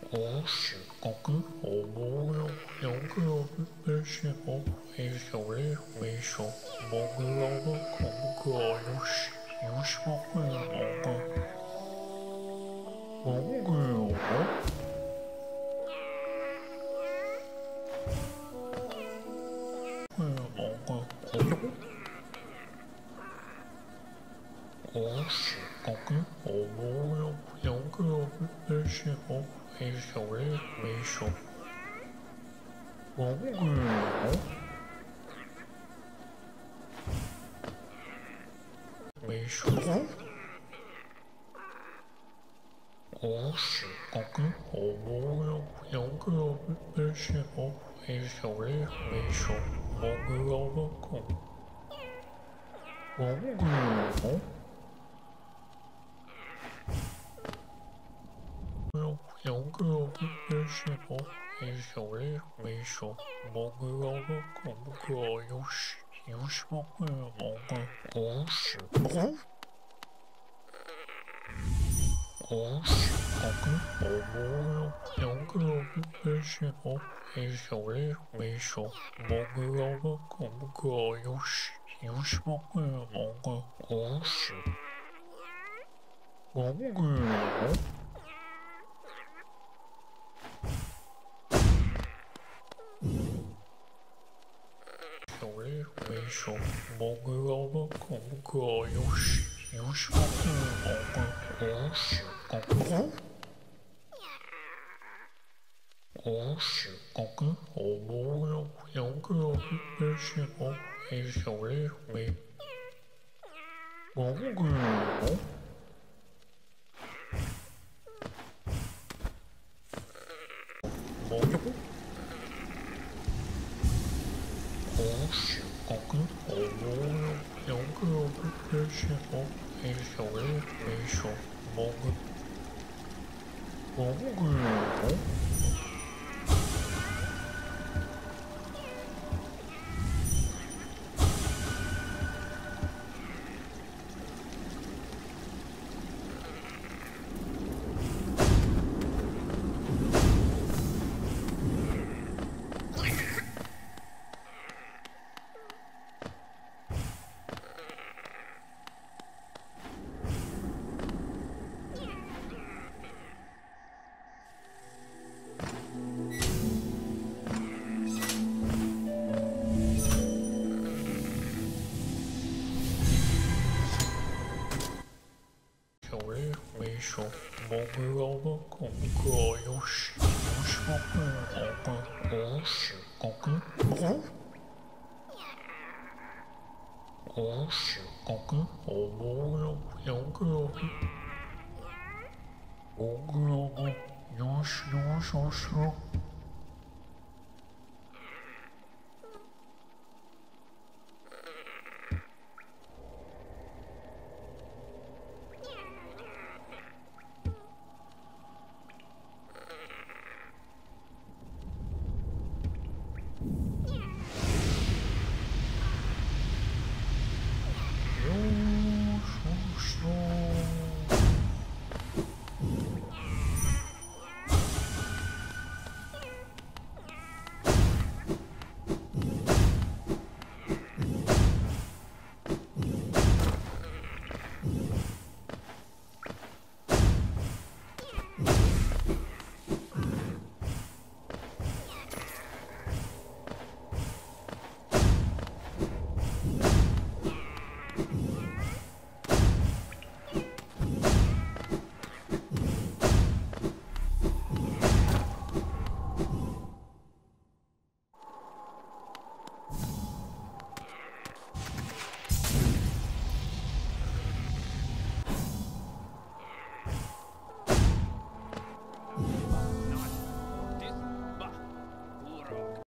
我是个跟我无聊，有个的时候会手里会手，某个老的恐怖个有什么会某个，某个有会某个朋友。我是个跟我无聊，有个的时候会手里会手，某个有。没说，我是个跟我无聊，有个的时候会手里会手，某个老的狗，某个有个的时候会手里会手，某个老的狗不可有什么会某个我是我是个跟我无聊，有个的时候会手里会手，某个老的狗不可有什么会某个我是某个有。手里挥手，某个老的恐怖可有什么会某个我是个我是个跟我无聊，有个的时候会手里挥某个有。某个我是个跟我无聊，有个的时候会手里挥手，某个有。手里挥手，某个老的恐怖可有什么会某个我是个跟我是个跟我无聊，有个我个有什么事？